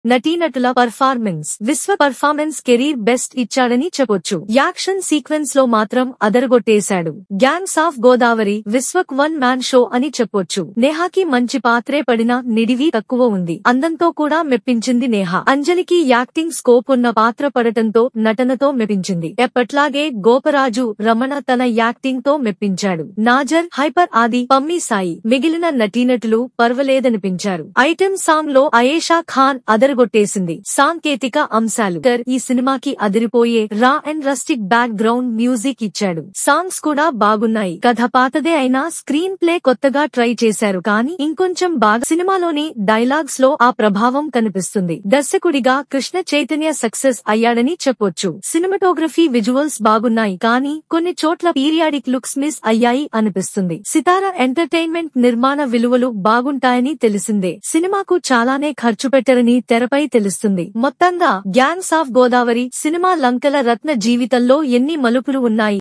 నటీనటుల పర్ఫార్మెన్స్ విశ్వ performance career best ఇచ్చాడని చెప్పొచ్చు. యాక్షన్ సీక్వెన్స్ లో మాత్రం అదరగొట్టేశాడు. Gangs of Godavari Vishwak one man show అని చెప్పొచ్చు. నేహాకి మంచి పాత్రే పడినా నిడివి తక్కువ ఉంది. అందంతో కూడా మెప్పించింది నేహా. అంజలికి యాక్టింగ్ స్కోప్ ఉన్న పాత్ర పడటంతో నటనతో మెప్పించింది. ఎప్పట్లాగే గోపరాజు రమణ తన యాక్టింగ్ తో మెప్పించాడు. నాజర్, హైపర్ ఆది, పమ్మి సాయి మిగిలిన నటీనటులు పర్వాలేదనిపించారు. ఐటెం సాంగ్ లో అయేషా ఖాన్ అదరగొట్టేసింది. సాంకేతిక అంశాలు ఈ సినిమాకి అదిరిపోయే raw and rustic background music ఇచ్చాడు. సాంగ్స్ కూడా బాగున్నాయి. కథ పాతదే అయినా స్క్రీన్ ప్లే కొత్తగా ట్రై చేశారు కానీ ఇంకొంచెం బాగా. సినిమాలోని డైలాగ్స్ లో ఆ ప్రభావం కనిపిస్తుంది. దర్శకుడిగా కృష్ణ చైతన్య సక్సెస్ అయ్యాడని చెప్పొచ్చు. సినిమాటోగ్రఫీ విజువల్స్ బాగున్నాయి కానీ కొన్ని చోట్ల పీరియాడిక్ లుక్స్ మిస్ అయ్యాయి అనిపిస్తుంది. సితారా ఎంటర్టైన్మెంట్ నిర్మాణ విలువలు బాగుంటాయని తెలిసిందే. సినిమాకు చాలానే ఖర్చు పెట్టరని తెరపై తెలుస్తుంది. మొత్తంగా గ్యాంగ్స్ ఆఫ్ గోదావరి సినిమా లంకల రత్న జీవితంలో ఎన్ని మలుపులు ఉన్నాయి.